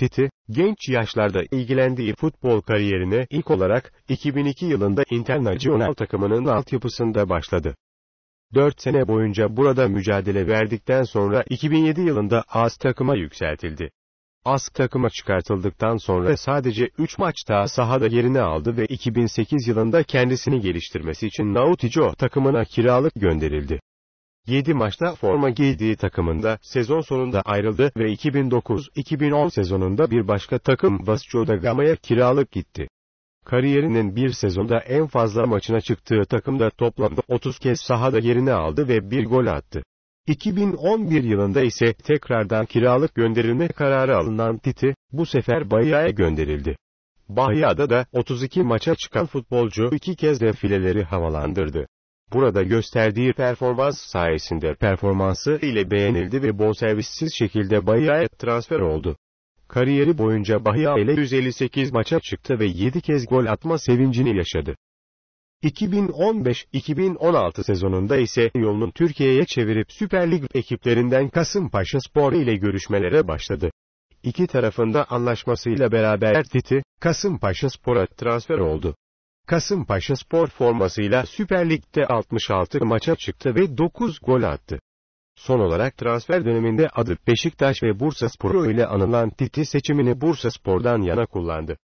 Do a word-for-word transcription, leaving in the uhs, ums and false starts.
Titi, genç yaşlarda ilgilendiği futbol kariyerine ilk olarak iki bin iki yılında Internazionale takımının altyapısında başladı. dört sene boyunca burada mücadele verdikten sonra iki bin yedi yılında A S takıma yükseltildi. A S takıma çıkartıldıktan sonra sadece üç maçta sahada yerini aldı ve iki bin sekiz yılında kendisini geliştirmesi için Nautico takımına kiralık gönderildi. yedi maçta forma giydiği takımında sezon sonunda ayrıldı ve iki bin dokuz iki bin on sezonunda bir başka takım Vasco da Gama'ya kiralık gitti. Kariyerinin bir sezonda en fazla maçına çıktığı takımda toplamda otuz kez sahada yerini aldı ve bir gol attı. iki bin on bir yılında ise tekrardan kiralık gönderilme kararı alınan Titi, bu sefer Bahia'ya gönderildi. Bahia'da da otuz iki maça çıkan futbolcu iki kez de fileleri havalandırdı. Burada gösterdiği performans sayesinde performansı ile beğenildi ve bonservissiz şekilde Bahia'ya transfer oldu. Kariyeri boyunca Bahia ile yüz elli sekiz maça çıktı ve yedi kez gol atma sevincini yaşadı. iki bin on beş iki bin on altı sezonunda ise yolunu Türkiye'ye çevirip Süper Lig ekiplerinden Kasımpaşaspor ile görüşmelere başladı. İki tarafında anlaşmasıyla beraber Titi, Kasımpaşaspor'a transfer oldu. Kasımpaşaspor formasıyla Süper Lig'de altmış altı maça çıktı ve dokuz gol attı. Son olarak transfer döneminde adı Beşiktaş ve Bursaspor ile anılan Titi seçimini Bursaspor'dan yana kullandı.